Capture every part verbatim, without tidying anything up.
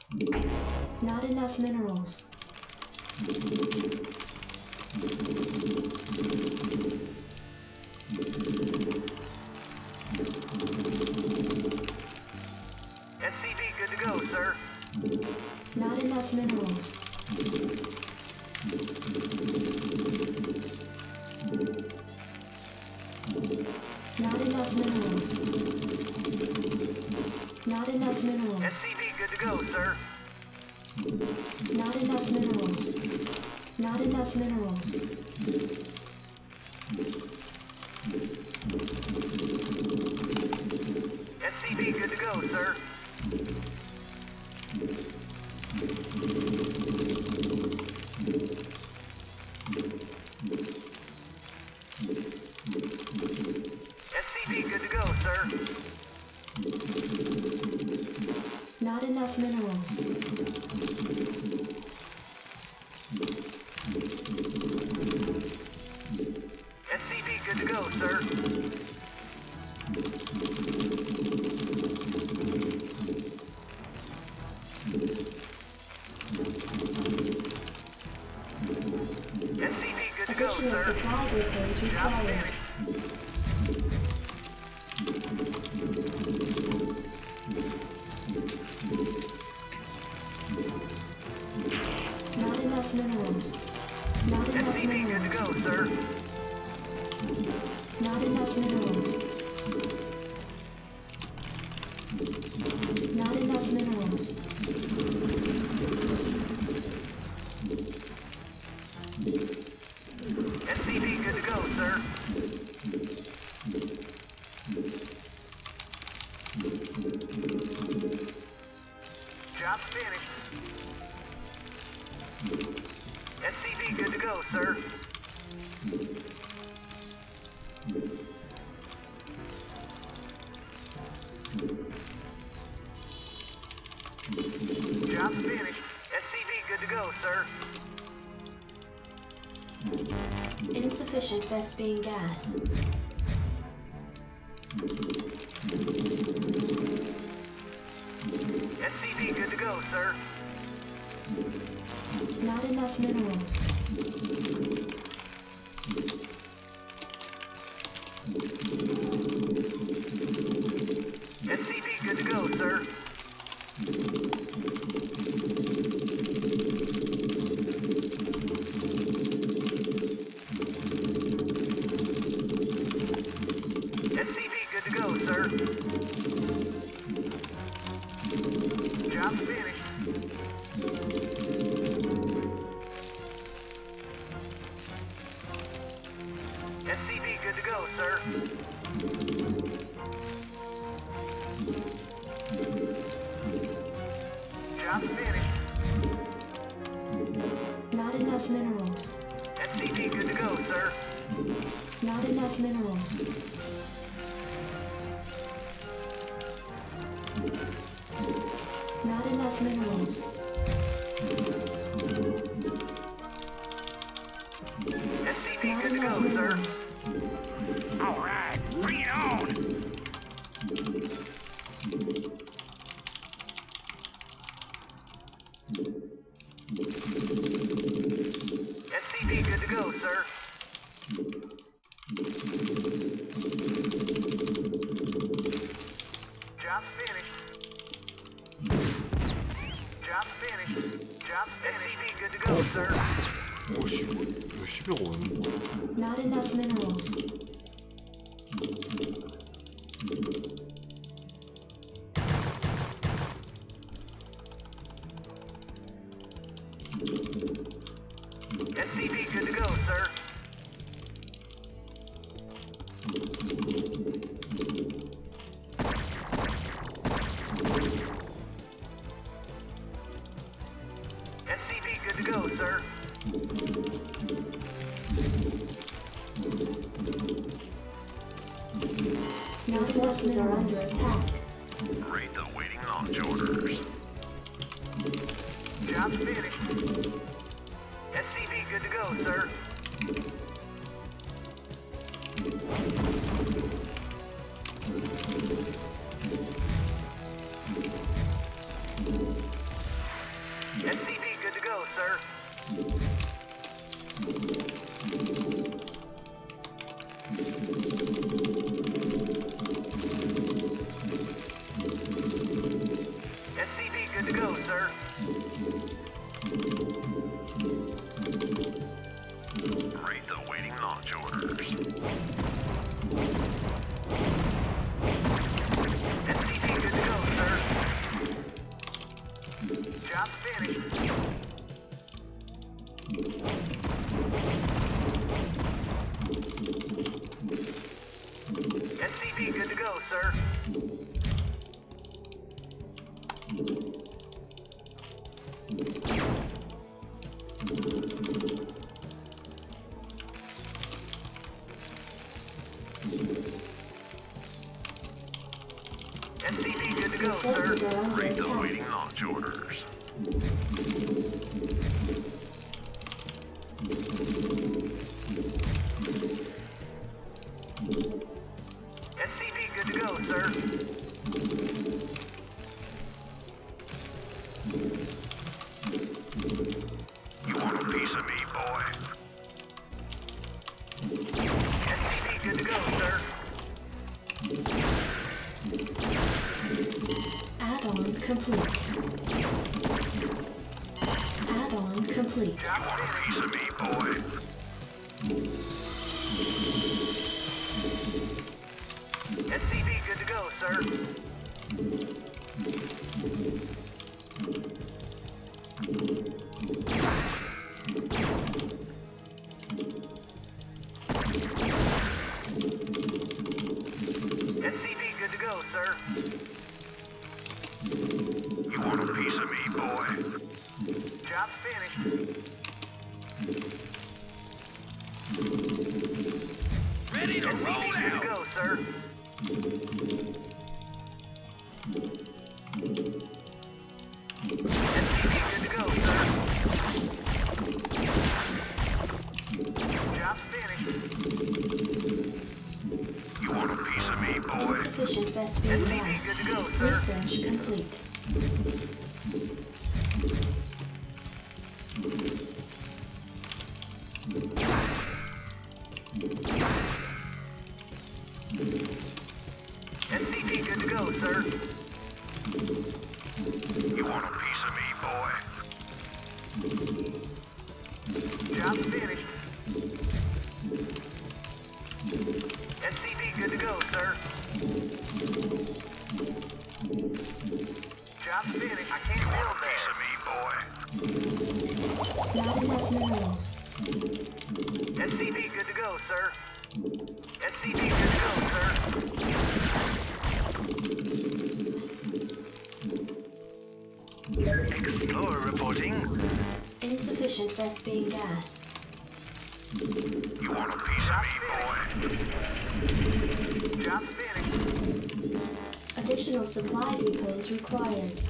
Not enough minerals. S C V good to go, sir. Not enough minerals. Not enough minerals. Not enough minerals. S C V good to go, sir. Not enough minerals. Not enough minerals. S C V good to go, sir. S C V good to go, sir. Not enough minerals. S C V good to go, sir. S C V good to go, Additional sir. supply depots Job required. finished. Not enough minerals. Not S enough C V good to go, minerals. sir. Not enough minerals. Not enough minerals. S C V good to go, sir. Job finished. S C V good to go, sir. Job finished. S C V good to go, sir. Insufficient Vespine gas. S C V good to go, sir. Not enough minerals. S C V good to go, sir. S C V good to go, sir. Job finished. S C V good to go, sir. Job finished. Not enough minerals. S C V good to go, sir. Not enough minerals. Not enough minerals. S C V Not good to enough go, sir. minerals. All right, bring it on. S C V good to go, sir. Job finished. Job finished. Job S C V good to go, sir. 오씨 이거 십여가 오는 거야? Not enough minerals. S C V good to go, sir. S C V good to go, sir. Your forces are under attack. Rate the waiting launch orders. Job finished. S C V good to go, sir. to go, sir. Rate the waiting launch orders. S C V good to go, sir. Job's finished. S C V good to go, sir. S C V good to Your go, forces sir. are under Rate the attack. waiting launch orders. S C V good to go, sir. You want a piece of me, boy? S C V good to go, sir. Add-on complete. Add-on complete. Job's Want a finished. piece of me, boy? S C V good to go, sir. S C V good to go, sir. You want a piece of me, boy? Job's finished. Ready to S C V roll good to out! go, sir. S C V good to go, sir. Job's finished. You want a piece of me, boy? Insufficient S Vespene C V gas. good to go, sir. Research complete. S C V good to go, sir. You want a piece of me, boy? Job's finished. S C V good to go, sir. Job's finished. I can't You want build a piece there. of me, boy? Not enough minerals. S C V good to go, sir. S C V good to go, sir. Explorer reporting. Insufficient Vespene gas. You want a piece of me, boy? Job's finished. Additional supply depots required.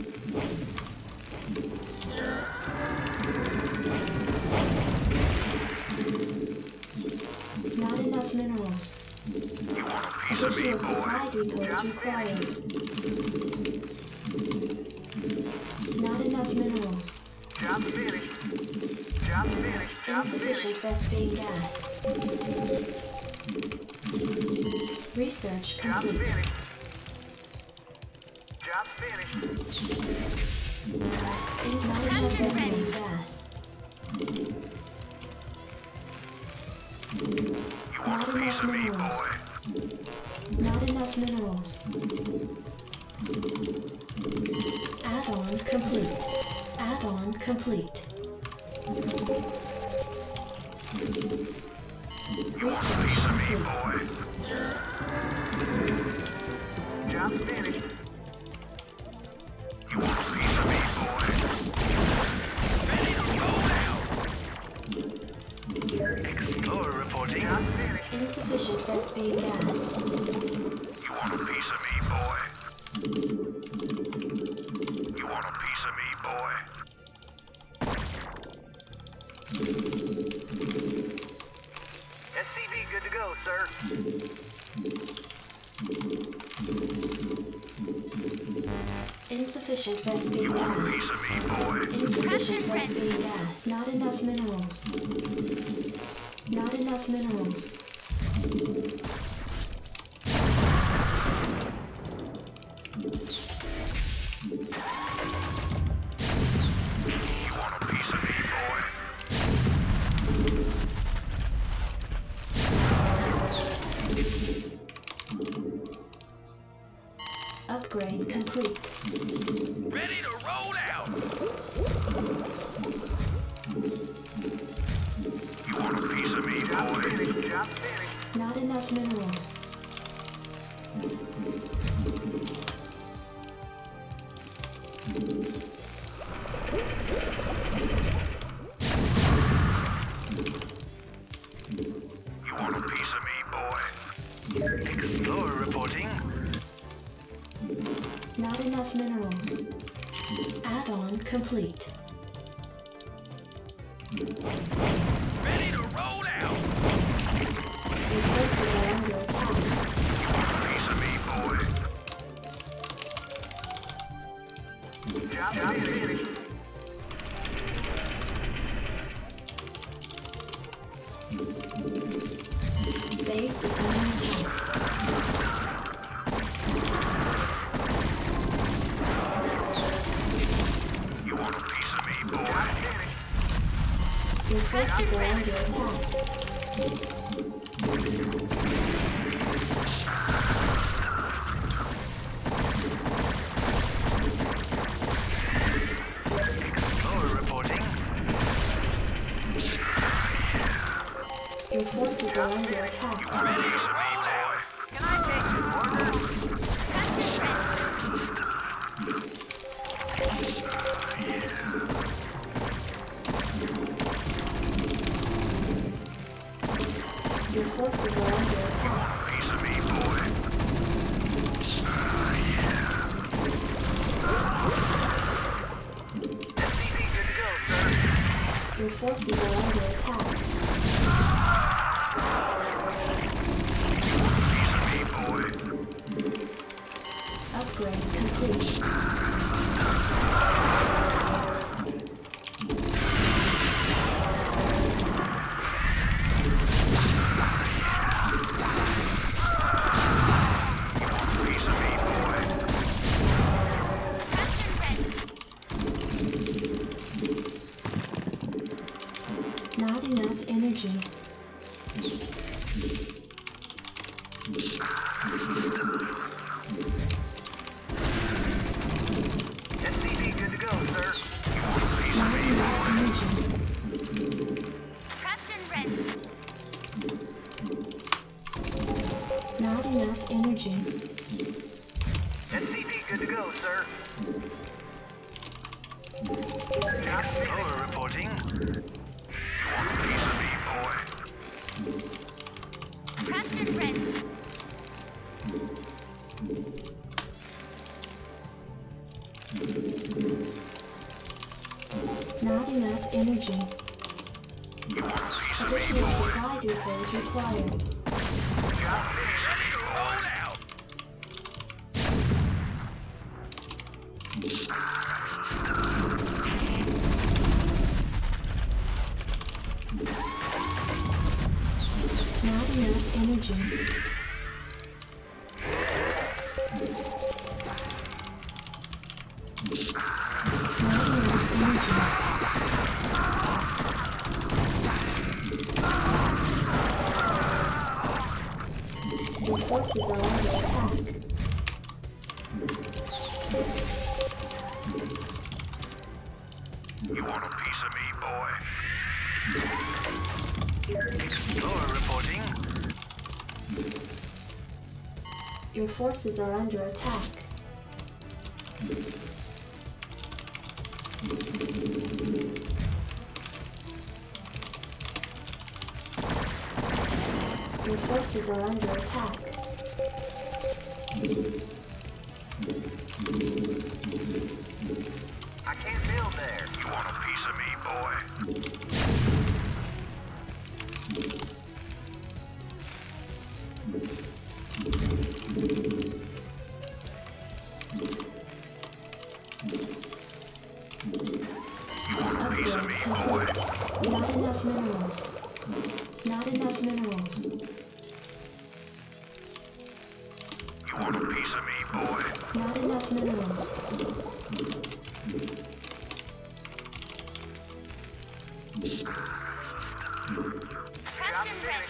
Not enough minerals. You want a piece of me, Additional supply boy? depots required. Not enough minerals. Job's finished. Job's finished. Job's Insufficient finished. Vespene gas. Research Job's complete. finished. Job's finished. Insufficient Vespene gas. You want Not a piece enough of me, minerals. boy? Not enough minerals. Add-on complete. Add-on complete. Research Piece of me, complete. boy? Job's finished. You want a piece of me, boy? Ready to roll out! Explorer reporting. Job's finished. Insufficient Vespene gas. You want a piece of me, boy? You want a piece of me, boy? S C V good to go, sir. Insufficient Vespene Want a gas. piece of me, boy? Insufficient Vespene gas. Not enough minerals. Not enough minerals. Not enough minerals. You want a piece of me, boy? Explorer reporting. Not enough minerals. Add-on complete. Ready to roll out. Your forces are under attack. You want a piece of me, boy? Job job finished. Base is under attack. You want a piece of me, boy? Job finished. Your forces are under attack. Explorer reporting. Your forces are under attack. Ready to piece of me, boy? Can I take this order? Your forces are under attack. Piece of me, boy. S C V good to go, sir. Your forces are under attack. Piece of me, boy. Upgrade complete. Piece of me, boy. Not enough energy. S C V good to go, sir. Not enough energy. Captain Red. Not enough energy. S C V good to go, sir. Job finished. Explorer reporting. You want a piece of me, boy? Captain Red. Not enough energy. You want a piece of me, Additional boy? supply depots required. Job finished. Ready to roll out. Not enough energy. Not enough energy. Your forces are under attack. You want a piece of me, boy? Explorer reporting. Your forces are under attack. Your forces are under attack. I can't build there. You want a piece of me, boy? You want a piece of me, boy? Not enough minerals. Not enough minerals. You want a piece of me, boy? Not enough minerals. Captain Red.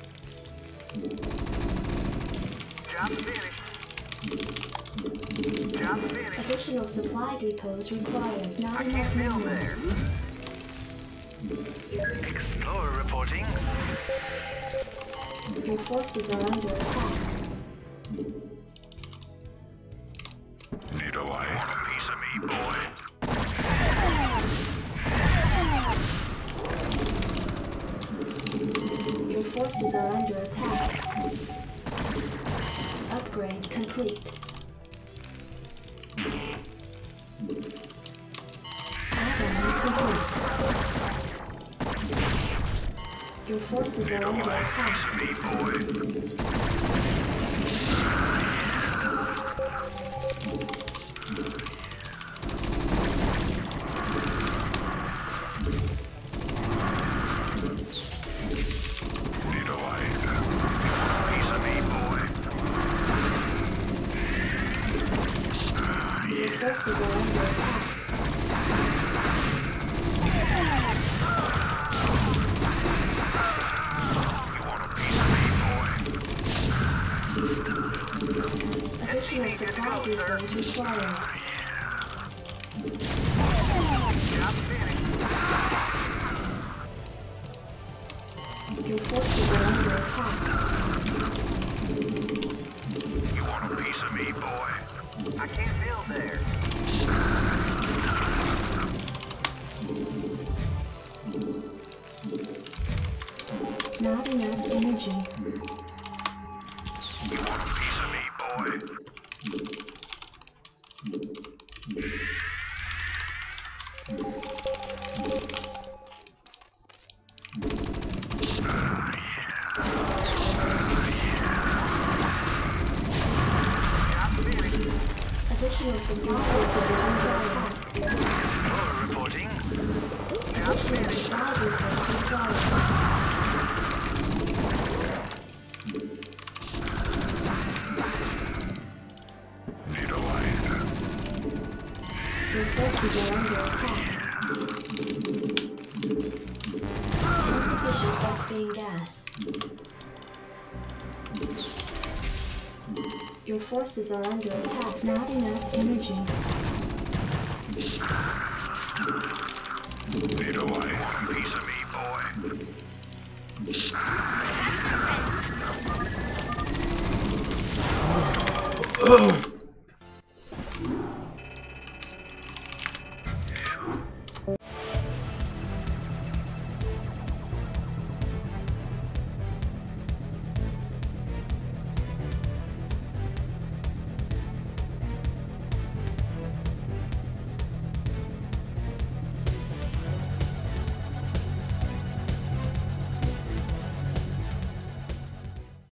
Job finished. Job finished. Additional supply depots required. Not I enough can't build minerals. Explorer reporting. Your forces are under attack. Need a light? Want a piece of me, boy? Your forces are under attack. Upgrade complete. Add-on complete. Your forces are under attack. Me, boy. Need a light? Piece of me, boy. Your forces are under attack. You want a piece of me, boy? Additional supply depots required. Job finished. Your forces are under attack. You want a piece of me, boy? I can't build there. Not enough energy. You want a piece of me, boy? Job finished. Additional supply forces are under attack. Explorer reporting. Job Additional finished. supply depots required. Need a light? Your forces are under attack. Insufficient phosphine gas. Your forces are under attack. Not enough energy. Need a light? Piece of me, boy.